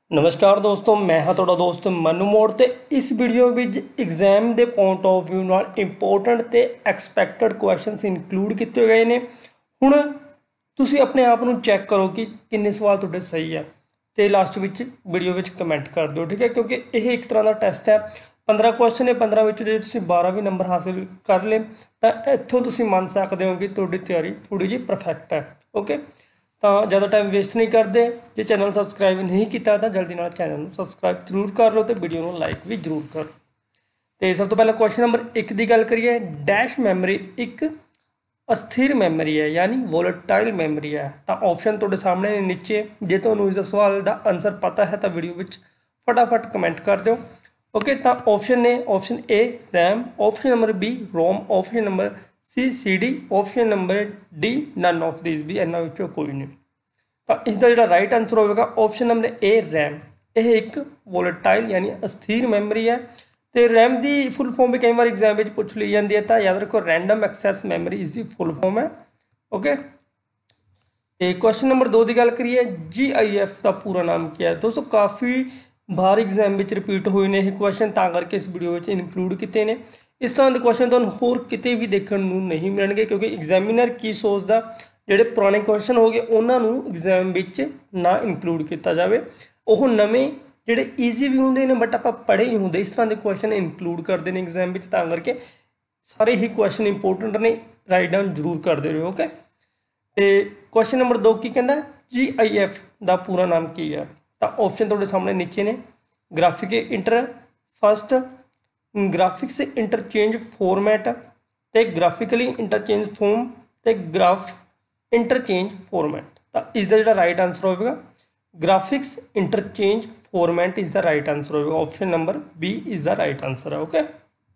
नमस्कार दोस्तों, मैं हाँ ਤੁਹਾਡਾ ਦੋਸਤ ਮਨੂ ਮੋੜ ਤੇ ਇਸ ਵੀਡੀਓ ਵਿੱਚ ਐਗਜ਼ਾਮ ਦੇ ਪੁਆਇੰਟ ਆਫ ਵਿਊ ਨਾਲ ਇੰਪੋਰਟੈਂਟ ਤੇ ਐਕਸਪੈਕਟਡ ਕੁਐਸਚਨਸ ਇਨਕਲੂਡ ਕੀਤੇ ਗਏ ਨੇ। ਹੁਣ ਤੁਸੀਂ ਆਪਣੇ ਆਪ ਨੂੰ ਚੈੱਕ ਕਰੋ ਕਿ ਕਿੰਨੇ ਸਵਾਲ ਤੁਹਾਡੇ ਸਹੀ ਹੈ ਤੇ ਲਾਸਟ ਵਿੱਚ ਵੀਡੀਓ ਵਿੱਚ ਕਮੈਂਟ ਕਰ ਦਿਓ, ਠੀਕ ਹੈ। ਕਿਉਂਕਿ ਇਹ ਇੱਕ ਤਰ੍ਹਾਂ ਦਾ ਟੈਸਟ ਹੈ। 15 ਕੁਐਸਚਨ ਨੇ, 15 ਵਿੱਚ ਜੇ ਤੁਸੀਂ 12 ਵੀ ਨੰਬਰ ਹਾਸਿਲ ਕਰ ਲਏ ਤਾਂ ਇੱਥੋਂ ਤੁਸੀਂ ਮੰਨ ਸਕਦੇ ਹੋ ਕਿ ਤੁਹਾਡੀ ਤਿਆਰੀ ਥੋੜੀ ਜਿਹੀ ਪਰਫੈਕਟ ਹੈ। ਓਕੇ, ਤਾਂ ज़्यादा टाइम वेस्ट नहीं करते। जो चैनल सबसक्राइब नहीं किया तो जल्दी नाल चैनल को सबसक्राइब जरूर कर लो तो वीडियो को लाइक भी जरूर करो। तो सब तो पहले क्वेश्चन नंबर 1 की गल करिए। डैश मैमरी एक अस्थिर मैमरी है यानी वोलेटाइल मैमरी है। तो ऑप्शन तुहाडे सामने नीचे, जे तुहानूं इस सवाल का आंसर पता है तो वीडियो में फटाफट कमेंट कर दो। ओके, तो ऑप्शन ने option A RAM, option number B ROM, option number C CD, option number D none of these भी इन्हों विचों कोई नहीं। तो इसका जो राइट आंसर होगा ऑप्शन नंबर ए रैम। यह एक वोलेटाइल यानी अस्थिर मैमरी है। तो रैम की फुल फॉर्म भी कई बार एग्जाम में पूछ ली जाती है, तो याद रखो रैंडम एक्सैस मैमरी इसकी फुल फॉर्म है। ओके, तो क्वेश्चन नंबर 2 की गल करिए। GIF का पूरा नाम क्या है? दोस्तों काफ़ी बार एग्जाम में रिपीट हुए हैं ये क्वेश्चन, तां करके इस वीडियो में इनकलूड किए हैं। इस तरह के क्वेश्चन तुहानूं होर किते भी देखने को नहीं मिलणगे, क्योंकि एग्जामिनर की सोचदा जिहड़े पुराने क्वेश्चन हो गए उन्होंने एग्जाम विच ना इनकलूड किया जाए। वो नवे जिहड़े ईजी भी होंगे ने बट आपां पढ़े नहीं होंगे, इस तरह के क्वेश्चन इनकलूड करते हैं एग्जाम में, तां करके सारे ही क्वेश्चन इंपोर्टेंट ने, राइट डाउन जरूर करते रहो। ओके, तो क्वेश्चन नंबर 2 की कहता GIF का पूरा नाम की है? तो ऑप्शन तुहाडे सामने नीचे ने। Graphic interface, graphics interchange format, तो ग्राफिकली इंटरचेंज फॉर्म, तो ग्राफ इंटरचेंज फॉर्मैट। तो इसका जो राइट आंसर होगा graphics interchange format is the right answer होगा। Option number B is the right answer है। ओके,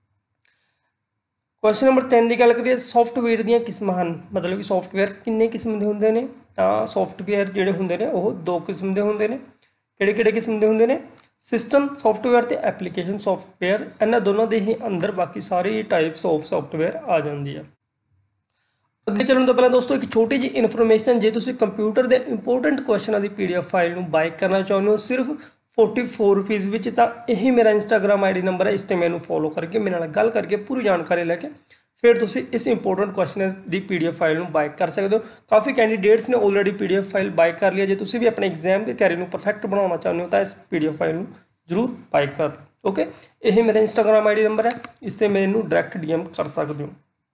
क्वेश्चन नंबर 3 की गल करिए। सॉफ्टवेयर दी किस्मां हैं, मतलब कि सॉफ्टवेयर किन्ने किस्म के होंगे ने? तो सॉफ्टवेयर जोड़े होंगे ने वो 2 किस्म के होंगे ने। किहड़े किस्म के होंगे ने? सिस्टम सॉफ्टवेयर तो एप्लीकेशन सॉफ्टवेयर, इन्होंने दोनों के ही अंदर बाकी सारी टाइप्स ऑफ सॉफ्टवेयर आ जाती है। अगे चलने तो पहले दोस्तों एक छोटी जी इन्फॉर्मेशन, जो तुम कंप्यूटर के इंपोर्टेंट क्वेश्चनों की PDF फाइल में बाय करना चाहते हो सिर्फ 44 रुपीज़ में, तो यही मेरा इंस्टाग्राम ID नंबर है। इस पर मैंने फॉलो करके मेरे नाल गल करके पूरी जानकारी लैके फिर तुम इस इंपोर्टेंट क्वेश्चन की PDF फाइल में बाय कर सकते हो। काफ़ी कैंडीडेट्स ने ऑलरेडी PDF फाइल बाय कर लिया। जो तुम भी अपने एग्जाम की तैयारी में परफेक्ट बनाना चाहते हो तो इस PDF फाइल में जरूर बाय कर लो। ओके, यही मेरा इंस्टाग्राम ID नंबर है, इस पर मैनू डायरैक्ट DM कर सकते हो।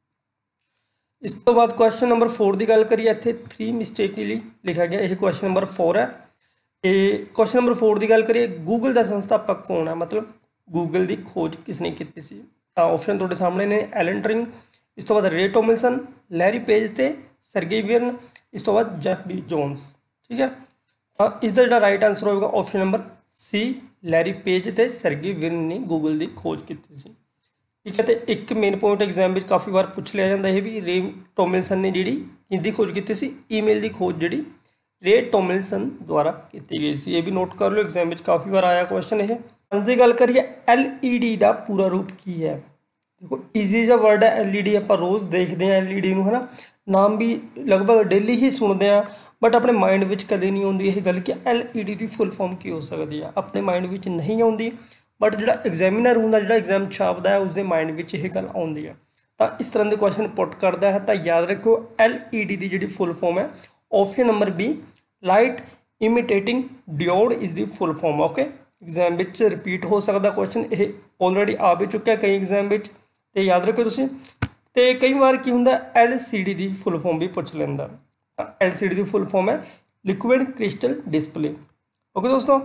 इस तो बाद क्वेश्चन नंबर 4 की गल करिए। इतने 3 मिस्टेकली लिखा गया, यह क्वेश्चन नंबर 4 है। क्वेश्चन नंबर 4 की गल करिए। गूगल का संस्थापक कौन है, मतलब गूगल की खोज किसने की थी? तो ऑप्शन तुहाडे सामने ने। एलन ट्यूरिंग, इस तो बाद रे टॉमिल्सन, लैरी पेज ते सर्गेई ब्रिन, इस तो बाद जेफ बी जोन्स। ठीक है, तो इसका जो राइट आंसर होगा option number C, Larry Page ते सर्गेई ब्रिन ने गूगल की खोज की थी। ठीक है, तो एक मेन पॉइंट एग्जाम में काफ़ी बार पूछ लिया जाता है भी रे टॉमिल्सन ने जी इनकी खोज की थी, ईमेल की खोज जी रे टॉमिल्सन द्वारा की गई थी। ये भी नोट कर लो, एग्जाम में काफ़ी बार आया क्वेश्चन है। की गल करिए। LED का पूरा रूप की है? देखो ईजी जा वर्ड है LED, आप रोज़ देखते हैं LED है ना, नाम भी लगभग डेली ही सुनते हैं, बट अपने माइंड में कदे नहीं आती यही गल कि LED की फुल फॉर्म की हो सकती है, अपने माइंड में नहीं आती, बट जो एग्जामिनर होंगे जो एग्जाम छापता है उसके माइंड में यह गल आती है। तो इस तरह के क्वेश्चन पुट करता है। तो याद रखो LED की जी फुल फॉर्म है option number B, light emitting diode is the full form. Okay, exam में रिपीट हो सकता क्वेश्चन, ये ऑलरेडी आ भी चुका है कई एग्जाम में, तो याद रखो तुम। तो कई बार की होंगे LCD की फुल फॉर्म भी पूछ लेंदा। LCD की फुल फॉर्म है लिक्विड क्रिस्टल डिस्पले। ओके दोस्तों,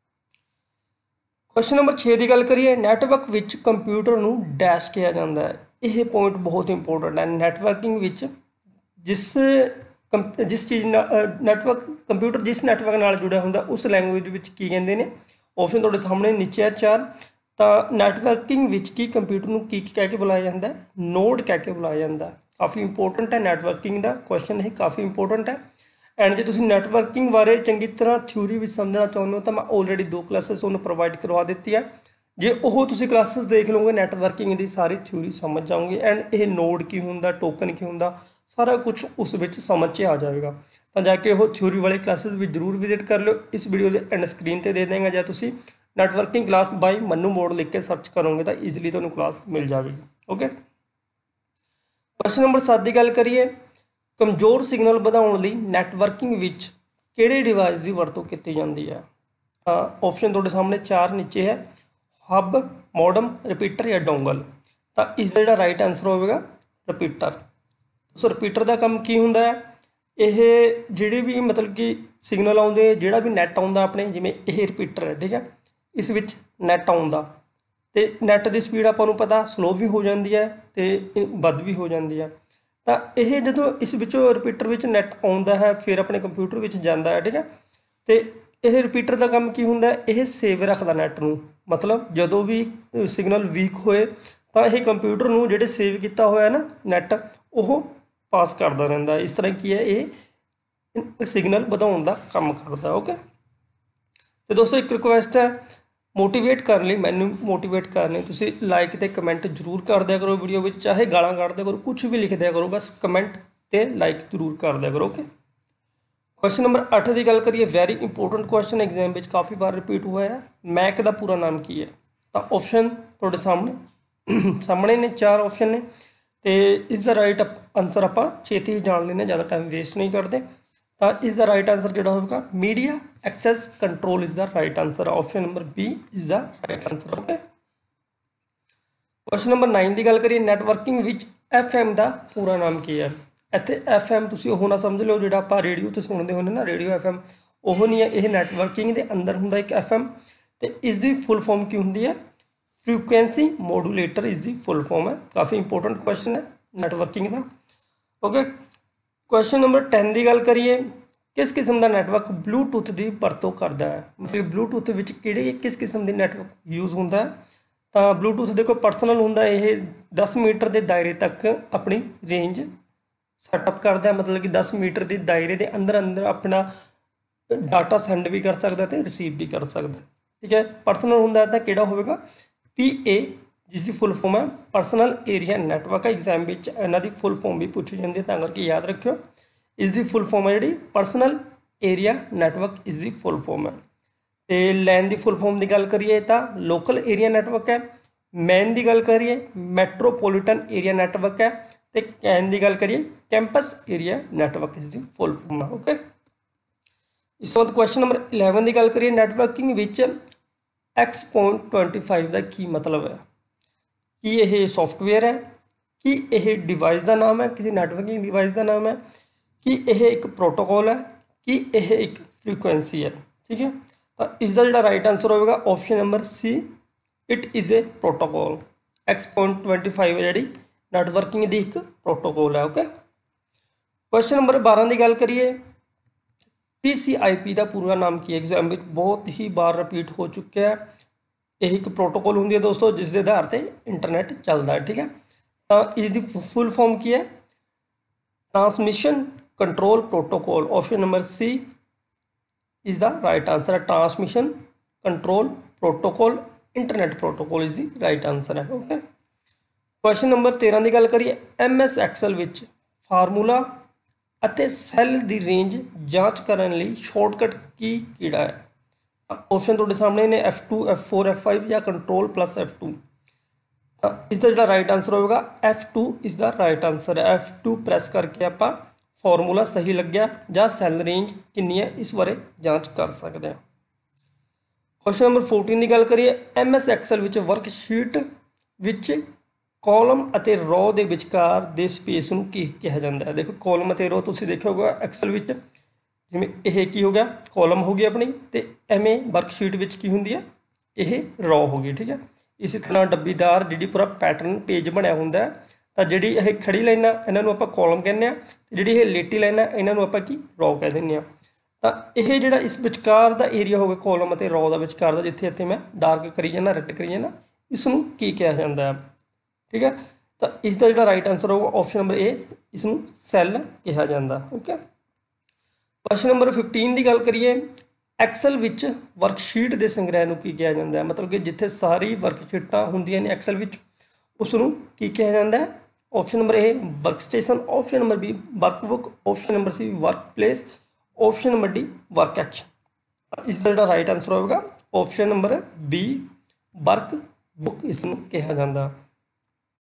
क्वेश्चन नंबर 6 की गल करिए। नैटवर्क विच कंप्यूटर नूं डैश किया जाता है? यह पॉइंट बहुत इंपोर्टेंट है। नैटवर्किंग विच जिस चीज़ नैटवर्क कंप्यूटर जिस नैटवर्क नाल जुड़ा होंदा उस लैंगुएज विच की कहंदे ने? ऑप्शन तुहाडे सामने नीचे है 4। तो नैटवर्किंग विच की कंप्यूटर नूं की कह के बुलाया जाता है? नोड कह के बुलाया जाता है। काफ़ी इंपोर्टेंट है नैटवर्किंग का क्वेश्चन, है काफ़ी इंपोर्टेंट है। एंड जो तुम नैटवर्किंग बारे चंगी तरह थ्योरी भी समझना चाहते हो तो मैं ऑलरेडी 2 क्लासेस उन्होंने प्रोवाइड करवा दी है। जे वो तुम क्लासेस देख लोगे नैटवर्किंग की सारी थ्योरी समझ जाओगे, एंड ये नोड की होंगे, टोकन की होंगे, सारा कुछ उस समझ आ जाएगा। ਤਾਂ ਜਾ ਕੇ ਉਹ ਥਿਊਰੀ ਵਾਲੇ ਕਲਾਸਿਸ ਵੀ ਜ਼ਰੂਰ ਵਿਜ਼ਿਟ ਕਰ ਲਿਓ। ਇਸ ਵੀਡੀਓ ਦੇ ਐਂਡ ਸਕਰੀਨ ਤੇ ਦੇ ਦੇਂਗਾ, ਜਾਂ ਤੁਸੀਂ ਨੈਟਵਰਕਿੰਗ ਕਲਾਸ ਬਾਈ ਮੰਨੂ ਮੋੜ ਲਿਖ ਕੇ ਸਰਚ ਕਰੋਗੇ ਤਾਂ ਈਜ਼ੀਲੀ ਤੁਹਾਨੂੰ ਕਲਾਸ ਮਿਲ ਜਾਵੇਗੀ। ਓਕੇ, ਕੁਐਸਚਨ ਨੰਬਰ 7 ਦੀ ਗੱਲ ਕਰੀਏ, ਕਮਜ਼ੋਰ ਸਿਗਨਲ ਵਧਾਉਣ ਲਈ ਨੈਟਵਰਕਿੰਗ ਵਿੱਚ ਕਿਹੜੇ ਡਿਵਾਈਸ ਦੀ ਵਰਤੋਂ ਕੀਤੀ ਜਾਂਦੀ ਹੈ? ਤਾਂ ਆਪਸ਼ਨ ਤੁਹਾਡੇ ਸਾਹਮਣੇ 4 ਨੀਚੇ ਹੈ, ਹੱਬ, ਮੋਡਮ, ਰਿਪੀਟਰ ਜਾਂ ਡੋਂਗਲ। ਤਾਂ ਇਸ ਦਾ ਜਿਹੜਾ ਰਾਈਟ ਆਨਸਰ ਹੋਵੇਗਾ ਰਿਪੀਟਰ। ਸੋ ਰਿਪੀਟਰ ਦਾ ਕੰਮ ਕੀ ਹੁੰਦਾ ਹੈ? ਇਹ ਜਿਹੜੇ ਵੀ ਮਤਲਬ ਕਿ ਸਿਗਨਲ ਆਉਂਦੇ, ਜਿਹੜਾ ਵੀ ਨੈੱਟ ਆਉਂਦਾ ਆਪਣੇ, ਜਿਵੇਂ ਇਹ ਰਿਪੀਟਰ ਹੈ, ਠੀਕ ਹੈ, ਇਸ ਵਿੱਚ ਨੈੱਟ ਆਉਂਦਾ ਤੇ ਨੈੱਟ ਦੀ ਸਪੀਡ ਆਪਾਂ ਨੂੰ ਪਤਾ ਸਲੋ ਵੀ ਹੋ ਜਾਂਦੀ ਹੈ ਤੇ ਵੱਧ ਵੀ ਹੋ ਜਾਂਦੀ ਹੈ। ਤਾਂ ਇਹ ਜਦੋਂ ਇਸ ਵਿੱਚੋਂ ਰਿਪੀਟਰ ਵਿੱਚ ਨੈੱਟ ਆਉਂਦਾ ਹੈ ਫਿਰ ਆਪਣੇ ਕੰਪਿਊਟਰ ਵਿੱਚ ਜਾਂਦਾ ਹੈ, ਠੀਕ ਹੈ, ਤੇ ਇਹ ਰਿਪੀਟਰ ਦਾ ਕੰਮ ਕੀ ਹੁੰਦਾ? ਇਹ ਸੇਵ ਰੱਖਦਾ ਨੈੱਟ ਨੂੰ। ਮਤਲਬ ਜਦੋਂ ਵੀ ਸਿਗਨਲ ਵੀਕ ਹੋਏ ਤਾਂ ਇਹ ਕੰਪਿਊਟਰ ਨੂੰ ਜਿਹੜੇ ਸੇਵ ਕੀਤਾ ਹੋਇਆ ਨਾ ਨੈੱਟ, ਉਹ ਪਾਸ ਕਰਦਾ ਰਹਿੰਦਾ। ਇਸ ਤਰ੍ਹਾਂ ਕੀ ਹੈ, ਇਹ ਸਿਗਨਲ ਵਧਾਉਣ ਦਾ ਕੰਮ ਕਰਦਾ। ਓਕੇ, ਤੇ ਦੋਸਤੋ ਇੱਕ ਰਿਕੁਐਸਟ ਹੈ, ਮੋਟੀਵੇਟ ਕਰਨ ਲਈ, ਮੈਨੂੰ ਮੋਟੀਵੇਟ ਕਰਨ ਲਈ ਤੁਸੀਂ ਲਾਈਕ ਤੇ ਕਮੈਂਟ ਜ਼ਰੂਰ ਕਰ ਦਿਆ ਕਰੋ ਵੀਡੀਓ ਵਿੱਚ, ਚਾਹੇ ਗਾਲਾਂ ਕੱਢ ਦਿਆ ਕਰੋ, ਕੁਝ ਵੀ ਲਿਖ ਦਿਆ ਕਰੋ, ਬਸ ਕਮੈਂਟ ਤੇ ਲਾਈਕ ਜ਼ਰੂਰ ਕਰ ਦਿਆ ਕਰੋ। ਓਕੇ, ਕੁਐਸਚਨ ਨੰਬਰ 8 ਦੀ ਗੱਲ ਕਰੀਏ, ਵੈਰੀ ਇੰਪੋਰਟੈਂਟ ਕੁਐਸਚਨ ਐਗਜ਼ਾਮ ਵਿੱਚ ਕਾਫੀ ਵਾਰ ਰਿਪੀਟ ਹੋਇਆ ਹੈ। ਮੈਕ ਦਾ ਪੂਰਾ ਨਾਮ ਕੀ ਹੈ? ਤਾਂ ਆਪਸ਼ਨ ਤੁਹਾਡੇ ਸਾਹਮਣੇ ਨੇ, 4 ਆਪਸ਼ਨ ਨੇ, ਤੇ ਇਸ ਦਾ ਰਾਈਟ ਆਨਸਰ ਆਪਾਂ ਛੇਤੀ ਹੀ ਜਾਣ ਲੈਂਦੇ, ਜ਼ਿਆਦਾ ਟਾਈਮ ਵੇਸਟ ਨਹੀਂ ਕਰਦੇ। ਤਾਂ ਇਸ ਦਾ ਰਾਈਟ ਆਨਸਰ ਜਿਹੜਾ ਹੋਵੇਗਾ media access control is the right answer. Option number B is the right answer. Okay, question number 9 ਦੀ ਗੱਲ ਕਰੀਏ, ਨੈਟਵਰਕਿੰਗ ਵਿੱਚ FM ਦਾ ਪੂਰਾ ਨਾਮ ਕੀ ਹੈ? ਇੱਥੇ FM ਤੁਸੀਂ ਉਹ ਨਾ ਸਮਝ ਲਓ ਜਿਹੜਾ ਆਪਾਂ ਰੇਡੀਓ 'ਤੇ ਸੁਣਦੇ ਹੁੰਦੇ ਨਾ, ਰੇਡੀਓ FM, ਉਹ ਨਹੀਂ ਹੈ। ਇਹ ਨੈਟਵਰਕਿੰਗ ਦੇ ਅੰਦਰ ਹੁੰਦਾ ਇੱਕ FM, ਤੇ ਇਸ ਦੀ ਫੁੱਲ ਫਾਰਮ ਕੀ ਹੁੰਦੀ ਹੈ? ਫ੍ਰੀਕੁਐਂਸੀ ਮੋਡੂਲੇਟਰ ਇਸ ਦੀ ਫੁੱਲ ਫਾਰਮ ਹੈ। ਕਾਫੀ ਇੰਪੋਰਟੈਂਟ ਕੁਐਸਚਨ ਹੈ ਨੈਟਵਰਕਿੰਗ ਦਾ। ਓਕੇ, ਕੁਐਸਚਨ ਨੰਬਰ 10 ਦੀ ਗੱਲ ਕਰੀਏ, ਕਿਸ ਕਿਸਮ ਦਾ ਨੈਟਵਰਕ ਬਲੂਟੂਥ ਦੀ ਵਰਤੋਂ ਕਰਦਾ ਹੈ? ਮਤਲਬ ਬਲੂਟੂਥ ਵਿੱਚ ਕਿਸ ਕਿਸਮ ਦੀ ਨੈਟਵਰਕ ਯੂਜ਼ ਹੁੰਦਾ ਹੈ? ਤਾਂ ਬਲੂਟੂਥ ਦੇਖੋ ਪਰਸਨਲ ਹੁੰਦਾ, ਇਹ 10 ਮੀਟਰ ਦੇ ਦਾਇਰੇ ਤੱਕ ਆਪਣੀ ਰੇਂਜ ਸੈਟਅਪ ਕਰਦਾ, ਮਤਲਬ ਕਿ 10 ਮੀਟਰ ਦੇ ਦਾਇਰੇ ਦੇ ਅੰਦਰ ਆਪਣਾ ਡਾਟਾ ਸੈਂਡ ਵੀ ਕਰ ਸਕਦਾ ਤੇ ਰਿਸੀਵ ਵੀ ਕਰ ਸਕਦਾ, ਠੀਕ ਹੈ। ਪਰਸਨਲ ਹੁੰਦਾ ਤਾਂ ਕਿਹੜਾ ਹੋਵੇਗਾ? PA, ਜਿਸ ਦੀ ਫੁੱਲ ਫਾਰਮ ਹੈ ਪਰਸਨਲ ਏਰੀਆ ਨੈਟਵਰਕ। ਐਗਜ਼ਾਮ ਵਿੱਚ ਇਹਨਾਂ ਦੀ ਫੁੱਲ ਫਾਰਮ ਵੀ ਪੁੱਛੀ ਜਾਂਦੀ ਹੈ, ਤਾਂ ਕਰਕੇ ਯਾਦ ਰੱਖਿਓ। ਇਸ ਦੀ ਫੁੱਲ ਫਾਰਮ ਹੈ ਜਿਹੜੀ ਪਰਸਨਲ ਏਰੀਆ ਨੈਟਵਰਕ, ਇਸ ਦੀ ਫੁੱਲ ਫਾਰਮ ਹੈ। ਤੇ ਲੈਨ ਦੀ ਫੁੱਲ ਫਾਰਮ ਦੀ ਗੱਲ ਕਰੀਏ ਤਾਂ ਲੋਕਲ ਏਰੀਆ ਨੈਟਵਰਕ ਹੈ। ਮੈਨ ਦੀ ਗੱਲ ਕਰੀਏ ਮੈਟਰੋਪੋਲੀਟਨ ਏਰੀਆ ਨੈਟਵਰਕ ਹੈ। ਤੇ ਕੈਨ ਦੀ ਗੱਲ ਕਰੀਏ ਕੈਂਪਸ ਏਰੀਆ ਨੈਟਵਰਕ, ਇਸ ਦੀ ਫੁੱਲ ਫਾਰਮ ਹੈ। ਓਕੇ, ਇਸ ਤੋਂ ਬਾਅਦ ਕੁਐਸਚਨ ਨੰਬਰ 11 ਦੀ ਗੱਲ ਕਰੀਏ, ਨੈਟਵਰਕਿੰਗ ਵਿੱਚ X.25 ਦਾ ਕੀ ਮਤਲਬ ਹੈ? ਕੀ ਇਹ ਸੌਫਟਵੇਅਰ ਹੈ? ਕੀ ਇਹ ਡਿਵਾਈਸ ਦਾ ਨਾਮ ਹੈ, ਕਿਸੇ ਨੈਟਵਰਕਿੰਗ ਡਿਵਾਈਸ ਦਾ ਨਾਮ ਹੈ? ਕੀ ਇਹ ਇੱਕ ਪ੍ਰੋਟੋਕੋਲ ਹੈ? ਕੀ ਇਹ ਇੱਕ ਫ੍ਰੀਕੁਐਂਸੀ ਹੈ? ਠੀਕ ਹੈ, ਤਾਂ ਇਸ ਦਾ ਜਿਹੜਾ ਰਾਈਟ ਆਨਸਰ ਹੋਵੇਗਾ option number C, it is a protocol. X.25 ਜਿਹੜੀ ਨੈਟਵਰਕਿੰਗ ਦੀ ਇੱਕ ਪ੍ਰੋਟੋਕੋਲ ਹੈ। ਓਕੇ, ਕੁਐਸਚਨ ਨੰਬਰ 12 ਦੀ ਗੱਲ ਕਰੀਏ, TCP/IP ਦਾ ਪੂਰਾ ਨਾਮ ਕੀ ਹੈ? ਐਗਜ਼ਾਮ ਵਿੱਚ ਬਹੁਤ ਹੀ ਵਾਰ ਰਿਪੀਟ ਹੋ ਚੁੱਕਿਆ ਹੈ। ਇਹ ਇੱਕ ਪ੍ਰੋਟੋਕੋਲ ਹੁੰਦੀ ਹੈ ਦੋਸਤੋ, ਜਿਸ ਦੇ ਆਧਾਰ ਤੇ ਇੰਟਰਨੈਟ ਚੱਲਦਾ ਹੈ, ਠੀਕ ਹੈ। ਤਾਂ ਇਸ ਦੀ ਫੁੱਲ ਫਾਰਮ ਕੀ ਹੈ? Transmission control protocol. Option number C is the right answer. Transmission control protocol internet protocol is the right answer है। ओके, क्वेश्चन नंबर 13 की गल करिए, MS एक्सेल विच फार्मूला ਅਤੇ ਸੈੱਲ ਦੀ ਰੇਂਜ ਜਾਂਚ ਕਰਨ ਲਈ ਸ਼ਾਰਟਕਟ ਕੀ ਕਿਹੜਾ ਹੈ? ਆਪਸ਼ਨ ਤੁਹਾਡੇ ਸਾਹਮਣੇ ਨੇ F2, F4, F5 ਜਾਂ ਕੰਟਰੋਲ ਪਲੱਸ F2। ਤਾਂ ਇਸ ਦਾ ਜਿਹੜਾ ਰਾਈਟ ਆਨਸਰ ਹੋਵੇਗਾ F2 ਇਸ ਦਾ ਰਾਈਟ ਆਨਸਰ ਹੈ। F2 ਪ੍ਰੈਸ ਕਰਕੇ ਆਪਾਂ ਫਾਰਮੂਲਾ ਸਹੀ ਲੱਗਿਆ ਜਾਂ ਸੈੱਲ ਰੇਂਜ ਕਿੰਨੀ ਹੈ ਇਸ ਬਾਰੇ ਜਾਂਚ ਕਰ ਸਕਦੇ ਹਾਂ। ਕੁਐਸਚਨ ਨੰਬਰ 14 ਦੀ ਗੱਲ ਕਰੀਏ, MS ਐਕਸਲ ਵਿੱਚ ਵਰਕਸ਼ੀਟ ਵਿੱਚ कॉलम ਅਤੇ ਰੋ ਦੇ ਵਿਚਕਾਰ ਦੇ ਸਪੇਸ ਨੂੰ ਕੀ ਕਿਹਾ ਜਾਂਦਾ ਹੈ? ਦੇਖੋ कॉलम ਅਤੇ ਰੋ ਤੁਸੀਂ ਦੇਖਿਆ ਹੋਗਾ ਐਕਸਲ ਵਿੱਚ, ਜਿਵੇਂ ਇਹ ਕੀ ਹੋ ਗਿਆ कॉलम ਹੋ ਗਈ ਆਪਣੀ, ਤੇ ਐਵੇਂ ਵਰਕਸ਼ੀਟ ਵਿੱਚ ਕੀ ਹੁੰਦੀ ਹੈ ਇਹ ਰੋ ਹੋ ਗਈ, ਠੀਕ ਹੈ। ਇਸੇ ਤਰ੍ਹਾਂ ਡੱਬੀਦਾਰ ਜਿਹੜੀ ਪੂਰਾ ਪੈਟਰਨ ਪੇਜ ਬਣਿਆ ਹੁੰਦਾ, ਤਾਂ ਜਿਹੜੀ ਇਹ ਖੜੀ ਲਾਈਨਾਂ ਇਹਨਾਂ ਨੂੰ ਆਪਾਂ कॉलम ਕਹਿੰਦੇ ਆ, ਤੇ ਜਿਹੜੀ ਇਹ ਲੇਟੀ ਲਾਈਨਾਂ ਇਹਨਾਂ ਨੂੰ ਆਪਾਂ ਕੀ ਰੋ ਕਹਿ ਦਿੰਦੇ ਆ। ਤਾਂ ਇਹ ਜਿਹੜਾ ਇਸ ਵਿਚਕਾਰ ਦਾ ਏਰੀਆ ਹੋਗਾ कॉलम ਅਤੇ ਰੋ ਦਾ ਵਿਚਕਾਰ ਦਾ, ਜਿੱਥੇ ਇੱਥੇ ਮੈਂ ਡਾਰਕ ਕਰੀ ਜਾਂਦਾ ਰੈੱਡ ਕਰੀ ਜਾਂਦਾ, ਇਸ ਨੂੰ ਕੀ ਕਿਹਾ ਜਾਂਦਾ ਹੈ? ठीक है, तो इसका जो राइट आंसर होगा ऑप्शन नंबर ए, इसनूं सैल कहा जाता। ओके, क्वेश्चन नंबर 15 की गल करिए, एक्सल विच वर्कशीट के संग्रह नूं की कहा जाता है? मतलब कि जिथे सारी वर्कशीटां हुंदियां ने एक्सल विच उसनूं की कहा जाता है? Option number A work station, option number B workbook, option number C work place, option number D work action. इसका जो राइट आंसर होगा option number B work book इसनूं कहा जाता।